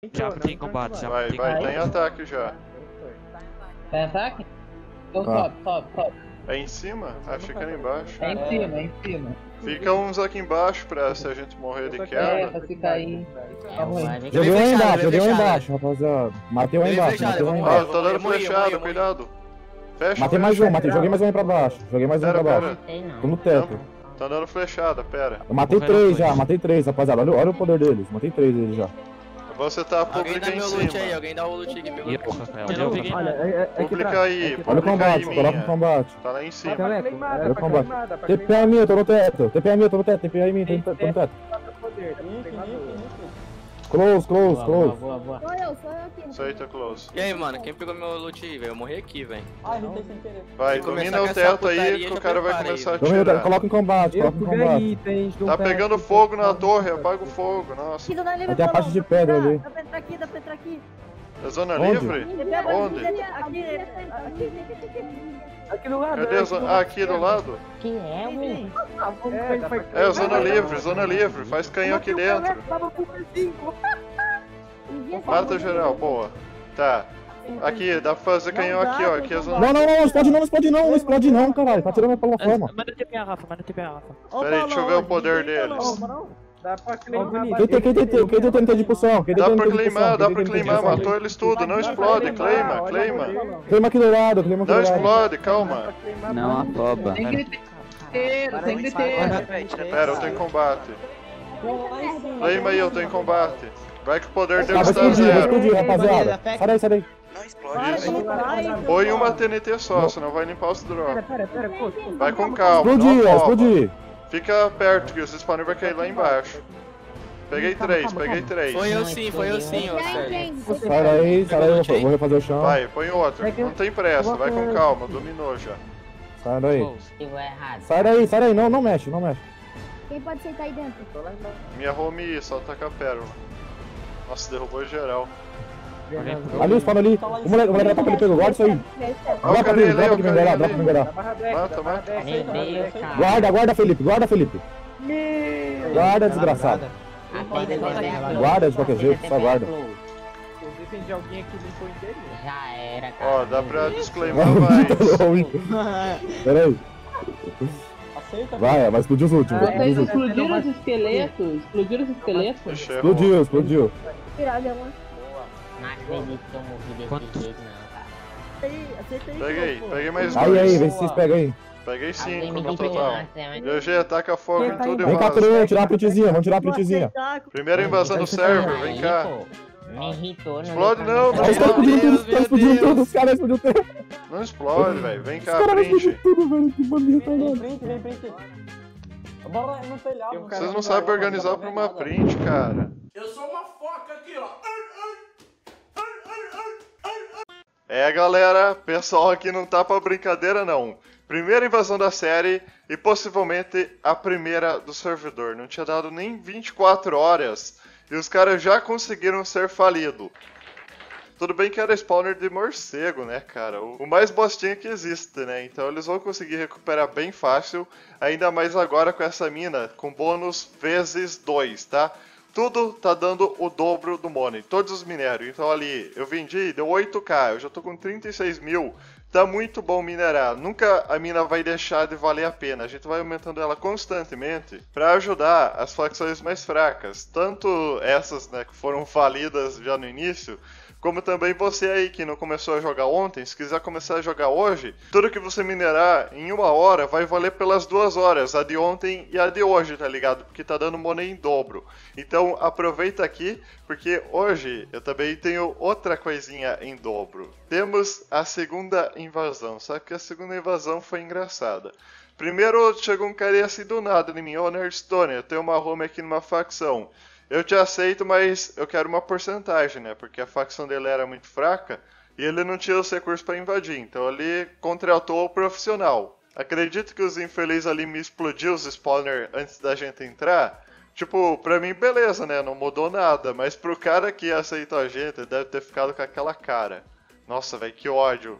Já tem combate, já Vai, tem vai, combate. tem ataque já. Tem ataque? Então Tá. sobe. É em cima? Achei que era embaixo. É em cima. Fica uns aqui embaixo pra se a gente morrer de queda. Pra ficar aí. Vamos aí. Joguei um aí embaixo, joguei um aí fechado. embaixo, rapaziada. Matei um aí Bem embaixo, fechado, matei um aí vamos Ó, embaixo. tô dando Eu morri, flechada, cuidado. Fecha, Matei mais fecha. um, joguei mais um aí pra baixo. Joguei mais um Pera, pra baixo. pera. Tô no teto. Tá dando flechada, pera. Eu matei Morreram três dois. já, matei três, rapaziada. Olha o poder deles. Matei três deles já. Você tá Alguém pública dá em meu loot aí, cima. alguém dá o loot aqui, meu E loot. eu, Rafael, Eu não peguei nada. nada. Publica aí, Olha o publica combate, aí coloca o minha. combate. Tá lá em cima. Olha o combate. TPA em mim, eu tô no teto. TPA em mim, eu tô no teto. TPA em mim, tô no teto. Close. Boa. Sou eu aqui. Isso aí, tá close. E aí, mano, quem pegou meu loot aí, velho? Eu morri aqui, velho. Vai, Vou domina começar o com essa teto aí putaria, que já o cara vai preparei, começar a Domina o teto, atirar. coloca em combate, coloca em combate. Tá pegando fogo na torre, apaga o fogo, nossa. Aqui, dona Livre, Tem a parte de pedra ali. Dá pra entrar aqui, dá pra entrar aqui. É zona Onde? livre? Onde? Aqui do lado. Cadê a zona? Ah, aqui do lado? Que é, mano? É, zona livre, faz canhão aqui dentro. Mata geral, boa. Tá. Aqui, dá pra fazer canhão aqui, ó. Aqui é a zona. Não explode não, caralho. Tá tirando a plataforma. Manda TPA, Rafa, manda TPA, Rafa. Pera aí, deixa eu ver o poder deles. Quem tem TNT de impulsão? Quem tem Dá TNT pra de queimar, impulsão? matou eles tudo, não explode, claima. Queima aqui do lado, queima aqui Não do lado. explode, calma. Não afoba. Tem griteiro. Pera, eu tô em combate. Claima aí, eu tô em combate. Vai que o poder Tá, deles vai tá zero. explodir, rapaziada. Sai daí. Isso. Põe uma TNT só, senão vai limpar os drops. Pera, Vai com calma, não afoba. Explodir. Fica perto que o spawner vai cair lá embaixo. Peguei três. Foi eu sim, ô Sérgio. Sai daí, eu vou refazer o chão. Vai, põe outro. Não tem pressa, vai com calma, dominou já. Sai daí. Ficou errado. Sai daí, não mexe. Quem pode sentar aí dentro? Minha home só taca a pérola. Nossa, derrubou geral. Ali o spawn ali. O moleque vai pra ele pegou, guarda isso aí. Ó o carinha ali, ó o carinha ali. Dropa que melhorar. Mata. Guarda, Felipe. Guarda, desgraçado. Guarda de qualquer jeito, só guarda. Eu defendi alguém aqui limpou o endereço. Já era, cara. Ó, dá pra disclaimar mais. Pera aí. Vai explodir os últimos. Vocês explodiram os esqueletos? Ixi, errou. Explodiu. Tirada, mano. Não acredito que eu morri desse jeito, não, cara. Aceita aí. Peguei mais Aí, dois. vê se vocês pegam aí. Peguei Alguém 5 me no deu total. né? GG, taca fogo em tudo e Vem cá, vaza. vamos tirar a printzinha. Primeira invasão do server, vem cá. Me irritou, não. Explode deu pra não, me não. Os caras explodiram tudo, os caras explodiram tudo. Não explode, velho. Vem Os cá, caras print. explodiram tudo, velho. Que bando retardado. Vocês não sabem organizar pra uma print, cara. Eu sou uma foca aqui, ó. É, galera, pessoal aqui não tá pra brincadeira, não. Primeira invasão da série e possivelmente a primeira do servidor. Não tinha dado nem 24 horas e os caras já conseguiram ser falidos. Tudo bem que era spawner de morcego, né, cara? O mais bostinho que existe, né? Então eles vão conseguir recuperar bem fácil, ainda mais agora com essa mina, com bônus vezes 2, tá? Tudo tá dando o dobro do money, todos os minérios. Então ali, eu vendi, deu 8k, eu já tô com 36 mil. Tá muito bom minerar, nunca a mina vai deixar de valer a pena, a gente vai aumentando ela constantemente para ajudar as facções mais fracas, tanto essas, né, que foram falidas já no início, como também você aí que não começou a jogar ontem, se quiser começar a jogar hoje, tudo que você minerar em 1 hora vai valer pelas 2 horas, a de ontem e a de hoje, tá ligado? Porque tá dando money em dobro. Então aproveita aqui, porque hoje eu também tenho outra coisinha em dobro. Temos a segunda invasão, só que a segunda invasão foi engraçada. Primeiro chegou um cara assim do nada em mim, ô Nerdstone, eu tenho uma home aqui numa facção. Eu te aceito, mas eu quero uma porcentagem, né? Porque a facção dele era muito fraca e ele não tinha os recursos para invadir. Então ele contratou o profissional. Acredito que os infelizes ali me explodiu os spawner antes da gente entrar. Tipo, pra mim beleza, né? Não mudou nada. Mas pro cara que aceitou a gente, deve ter ficado com aquela cara. Nossa, velho, que ódio.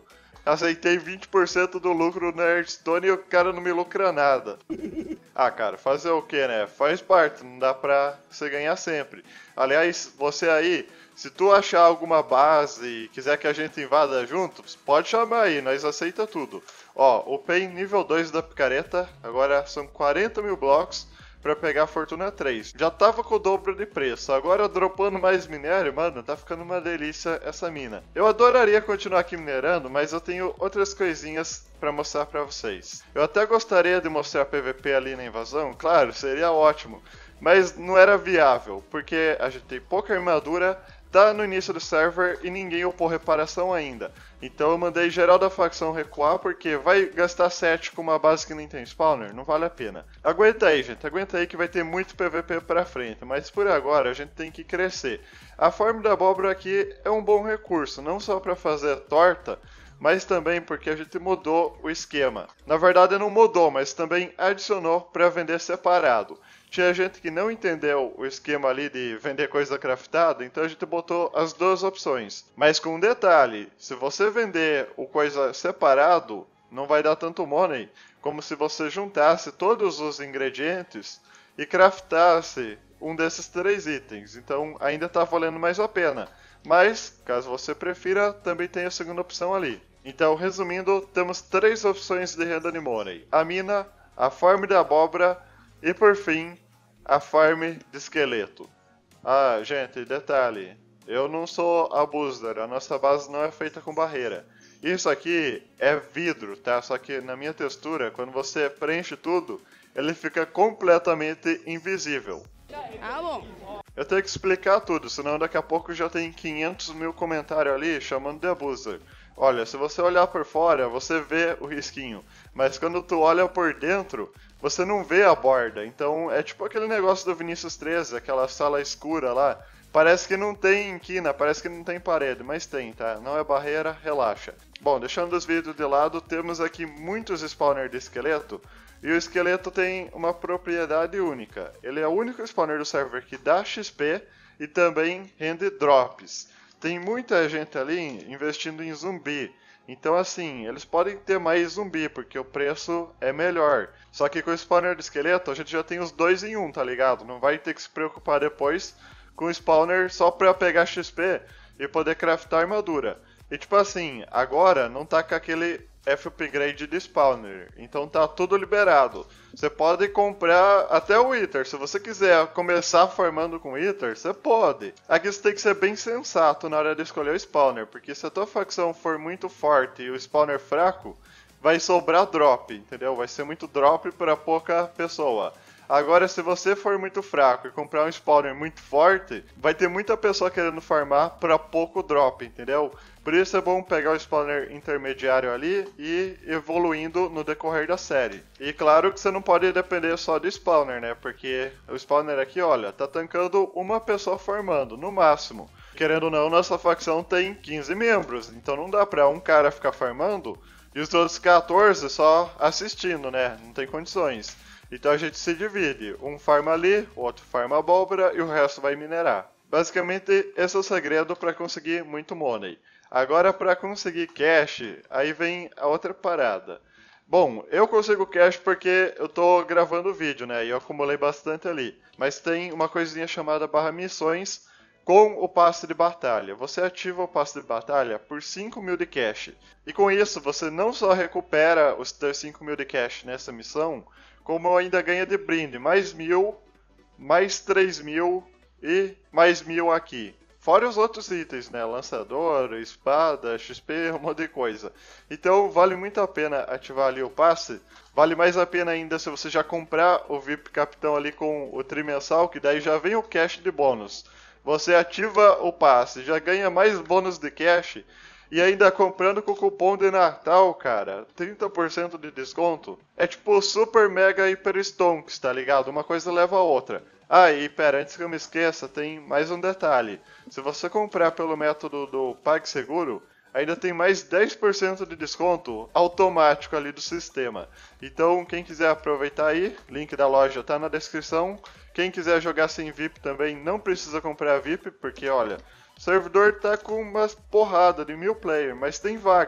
aceitei 20% do lucro no Hearthstone e o cara não me lucra nada. Ah, cara, fazer o que, né? Faz parte, não dá pra você ganhar sempre. Aliás, você aí, se tu achar alguma base e quiser que a gente invada juntos, pode chamar aí, nós aceita tudo. Ó, upei nível 2 da picareta, agora são 40 mil blocos pra pegar a Fortuna 3. Já tava com o dobro de preço, agora dropando mais minério, mano, tá ficando uma delícia essa mina. Eu adoraria continuar aqui minerando, mas eu tenho outras coisinhas pra mostrar pra vocês. Eu até gostaria de mostrar PVP ali na invasão, claro, seria ótimo, mas não era viável, porque a gente tem pouca armadura, tá no início do server e ninguém upou reparação ainda. Então eu mandei geral da facção recuar, porque vai gastar 7 com uma base que nem tem spawner, não vale a pena. Aguenta aí, gente, aguenta aí que vai ter muito PVP pra frente, mas por agora a gente tem que crescer. A forma da abóbora aqui é um bom recurso, não só pra fazer torta, mas também porque a gente mudou o esquema. Na verdade não mudou, mas também adicionou para vender separado. Tinha gente que não entendeu o esquema ali de vender coisa craftada, então a gente botou as duas opções. Mas com um detalhe, se você vender o coisa separado, não vai dar tanto money como se você juntasse todos os ingredientes e craftasse um desses 3 itens. Então ainda está valendo mais a pena. Mas, caso você prefira, também tem a segunda opção ali. Então, resumindo, temos 3 opções de renda de money. A mina, a farm da abóbora e, por fim, a farm de esqueleto. Ah, gente, detalhe. Eu não sou abuser, a nossa base não é feita com barreira. Isso aqui é vidro, tá? Só que na minha textura, quando você preenche tudo, ele fica completamente invisível. Ah, bom. Eu tenho que explicar tudo, senão daqui a pouco já tem 500 mil comentários ali chamando de abuser. Olha, se você olhar por fora, você vê o risquinho, mas quando tu olha por dentro, você não vê a borda. Então é tipo aquele negócio do Vinícius 13, aquela sala escura lá. Parece que não tem quina, parece que não tem parede, mas tem, tá? Não é barreira, relaxa. Bom, deixando os vídeos de lado, temos aqui muitos spawners de esqueleto. E o esqueleto tem uma propriedade única. Ele é o único spawner do server que dá XP e também rende drops. Tem muita gente ali investindo em zumbi. Então assim, eles podem ter mais zumbi, porque o preço é melhor. Só que com o spawner de esqueleto, a gente já tem os 2 em 1, tá ligado? Não vai ter que se preocupar depois com o spawner só pra pegar XP e poder craftar armadura. E tipo assim, agora não tá com aquele F-upgrade de spawner, então tá tudo liberado. Você pode comprar até o Wither, se você quiser começar farmando com Wither, você pode. Aqui você tem que ser bem sensato na hora de escolher o spawner, porque se a tua facção for muito forte e o spawner fraco, vai sobrar drop, entendeu? Vai ser muito drop para pouca pessoa. Agora, se você for muito fraco e comprar um spawner muito forte, vai ter muita pessoa querendo farmar para pouco drop, entendeu? Por isso é bom pegar o spawner intermediário ali e ir evoluindo no decorrer da série. E claro que você não pode depender só do spawner, né? Porque o spawner aqui, olha, tá tancando uma pessoa farmando, no máximo. Querendo ou não, nossa facção tem 15 membros, então não dá pra um cara ficar farmando e os outros 14 só assistindo, né? Não tem condições. Então a gente se divide, um farma ali, o outro farma abóbora e o resto vai minerar. Basicamente esse é o segredo para conseguir muito money. Agora para conseguir cash, aí vem a outra parada. Bom, eu consigo cash porque eu tô gravando vídeo, né, e eu acumulei bastante ali. Mas tem uma coisinha chamada /missões com o passe de batalha. Você ativa o passe de batalha por 5.000 de cash. E com isso você não só recupera os teus 5.000 de cash nessa missão, como ainda ganha de brinde, mais 1.000, mais 3.000 e mais 1.000 aqui. Fora os outros itens, né? Lançador, espada, XP, um monte de coisa. Então vale muito a pena ativar ali o passe. Vale mais a pena ainda se você já comprar o VIP Capitão ali com o trimensal, que daí já vem o cash de bônus. Você ativa o passe, já ganha mais bônus de cash. E ainda comprando com o cupom de Natal, cara, 30% de desconto. É tipo super mega hiper stonks, tá ligado? Uma coisa leva a outra. Ah, e pera, antes que eu me esqueça, tem mais um detalhe. Se você comprar pelo método do PagSeguro, ainda tem mais 10% de desconto automático ali do sistema. Então, quem quiser aproveitar aí, link da loja tá na descrição. Quem quiser jogar sem VIP também não precisa comprar VIP, porque olha, o servidor tá com umas porrada de 1.000 players, mas tem vaga.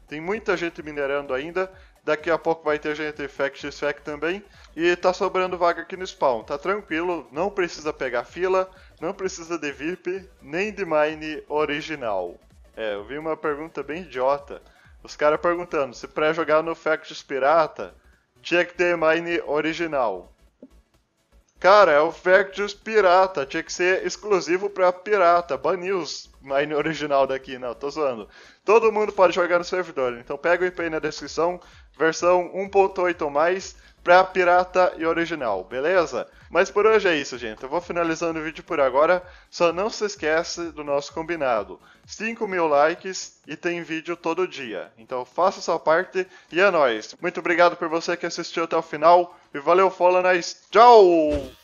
Tem muita gente minerando ainda. Daqui a pouco vai ter gente Fact X-Fact também. E tá sobrando vaga aqui no spawn. Tá tranquilo, não precisa pegar fila, não precisa de VIP, nem de mine original. Eu vi uma pergunta bem idiota. Os caras perguntando se pra jogar no Factions Pirata tinha que ter mine original. Cara, é o Factions Pirata, tinha que ser exclusivo pra pirata. Baniu os mine original daqui, não, tô zoando. Todo mundo pode jogar no servidor, então pega o IP aí na descrição, versão 1.8 ou mais, pra pirata e original, beleza? Mas por hoje é isso, gente. Eu vou finalizando o vídeo por agora. Só não se esquece do nosso combinado. 5.000 likes e tem vídeo todo dia. Então faça a sua parte e é nóis. Muito obrigado por você que assistiu até o final. E valeu, Follow Nice. Tchau!